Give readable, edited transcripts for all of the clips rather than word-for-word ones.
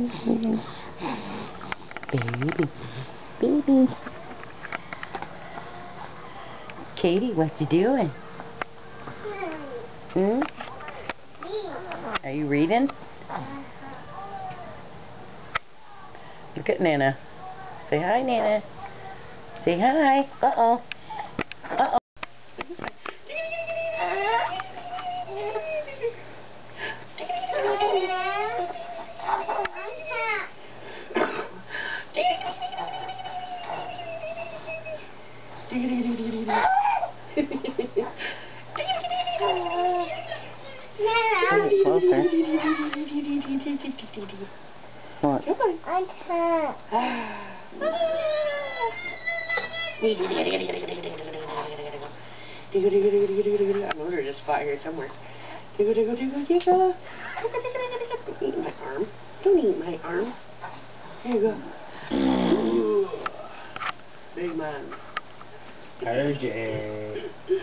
Baby. Baby. Katie, what you doing? Hmm? Are you reading? Look at Nana. Say hi, Nana. Say hi. Uh-oh. Uh-oh. Closer. What? Come on. I can't. I know there's a spot here somewhere. Diggle, diggle, diggle, diggle. Don't eat my arm. Don't eat my arm. Here you go. Ooh. Big man. RJ.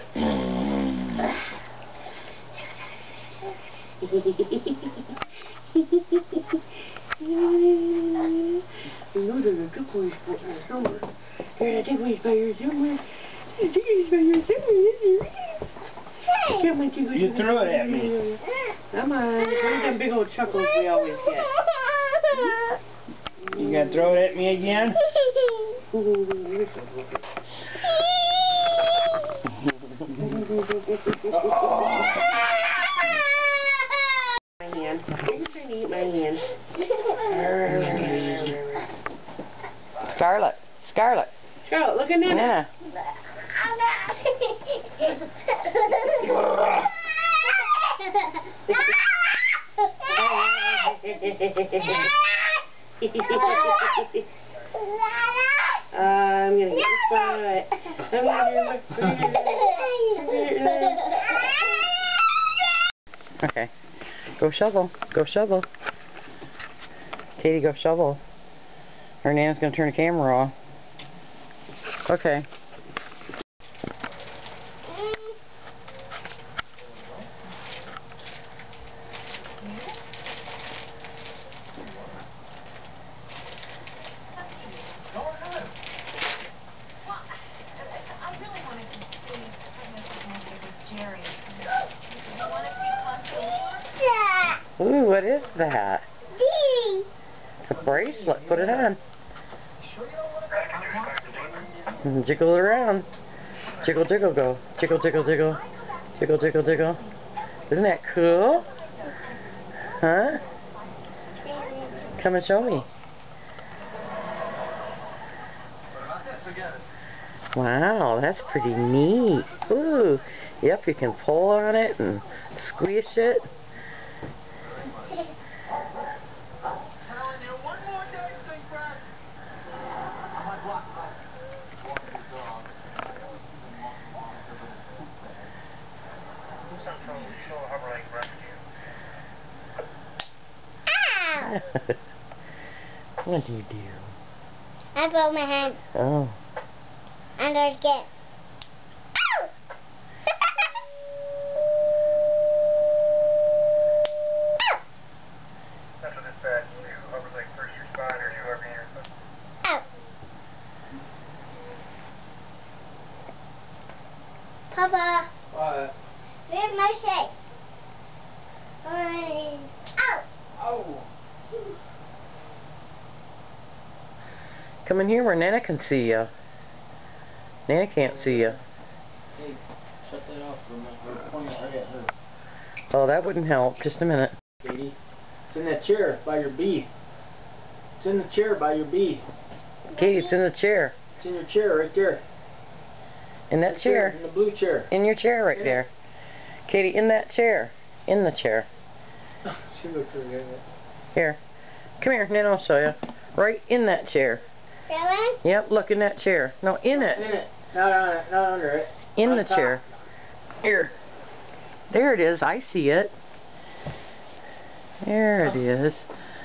I know there's a good boy spot here somewhere. There's a big boy spot here somewhere. There's a big boy spot here somewhere. Come on, Diggle. You threw it at me. Come on. Where's them big old chuckles we always get? You gonna throw it at me again? You're so goofy. My hand. You're trying to eat my hand. Scarlet. Scarlet. Scarlet, look at Nana. Nana. I'm gonna get the spot. I'm gonna Okay. Go shovel. Go shovel. Katie, go shovel. Her Nana's gonna turn the camera off. Okay. Ooh, what is that? A bracelet. Put it on. And jiggle it around. Jiggle, jiggle, go. Jiggle, jiggle, jiggle. Jiggle, jiggle, jiggle. Isn't that cool? Huh? Come and show me. Wow, that's pretty neat. Ooh. Yep, you can pull on it and squish it. What do you do? I broke my hand. Oh. And there's get. Ow! Central Dispatch to Overlake First Responders, whoever you're supposed to. Ow! Papa. What? Where's my shake? Ow! Oh. Come in here where Nana can see you. Nana can't see you. Hey, shut that off for a minute. Or point it right at her. Oh, that wouldn't help. Just a minute. Katie. It's in that chair by your bee. It's in the chair by your bee. Katie, it's in the chair. It's in your chair right there. In that chair. In the blue chair. In your chair right there. Katie, in that chair. In the chair. She looked pretty good. Here. Come here, Nana, I'll show you. Right in that chair. Really? Yep, look in that chair. No, in it. In it. Not on it. Not under it. In On the top. chair. Here. There it is. I see it. There it is.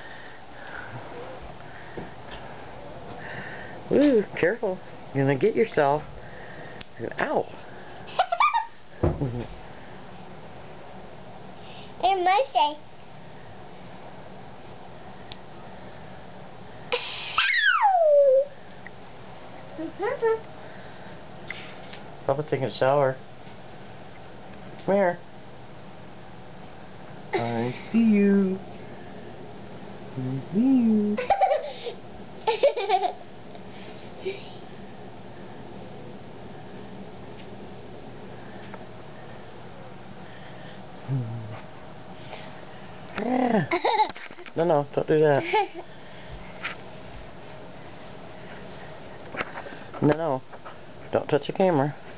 Ooh, careful. You're gonna get yourself. Ow. Here's my shake. Papa's taking a shower. Come here. I see you. I see you. Yeah. No, don't do that. No, don't touch the camera.